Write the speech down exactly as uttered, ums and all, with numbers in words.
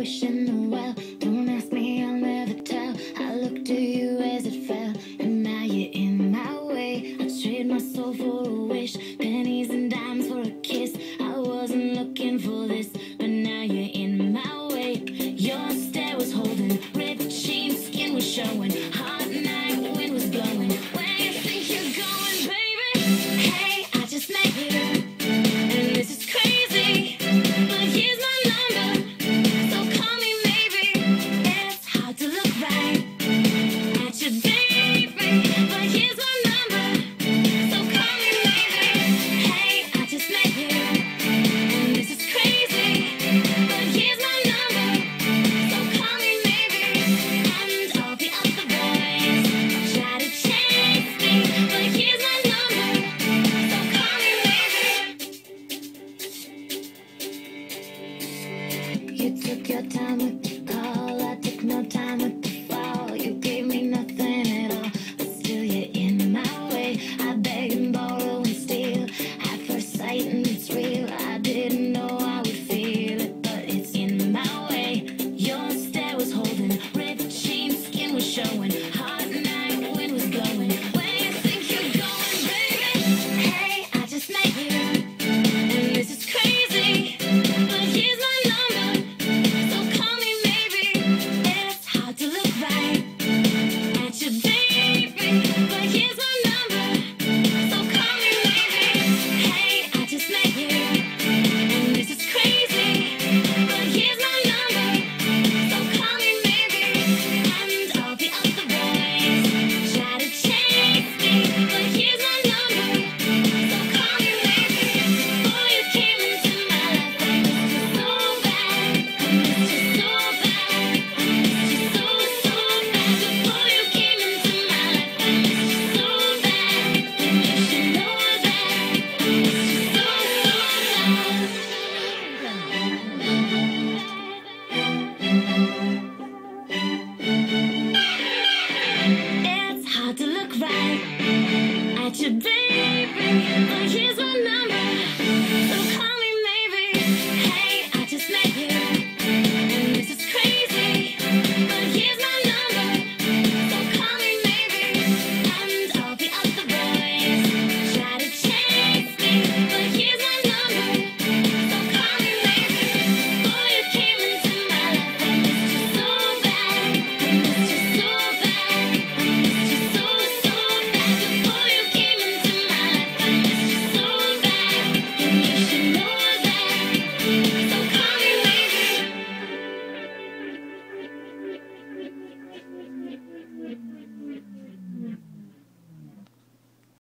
fish in the well. Don't ask me, I'll never tell. I looked to you as it fell, and now you're in my way. I trade my soul for a wish, pennies and dimes for a kiss. I wasn't looking for this, but now you're in my way. Your stare was holding, red sheen, skin was showing. Hot night, wind was blowing. Where you think you're going, baby? Hey, I just met you, and this is crazy, but here's my number, so call me maybe. It's hard to look right at you, baby, but here's my number, so call me maybe. Hey, I just met you, and this is crazy, but here's my number, so call me maybe. And all the other boys try to chase me, but here's my number, so call me maybe. You took your time with the call, I took no time with the fall. You gave me nothing at all, but still you're in my way. I beg and borrow and steal at first sight, and it's real. I didn't know I would feel it, but it's in my way. Your stare was holding, red sheen, skin was showing. Hot night, wind was blowing. Where you think you're going, baby? Hey, I just met you, and this is crazy, but here's my number, so call me maybe. It's hard to look right at you, baby, but here's my number, so call me maybe. Hey, I just met you, and this is crazy, but here's my number, so call me maybe. And all the other boys try to chase me, but here's my number, so call me maybe. Before you came into my life, I missed you so bad, I missed you so bad, I missed you so, so bad. Before you came into my life, I missed you so bad, and you should know that I missed you so, so bad. It's hard to look right at you, baby, but here's my number.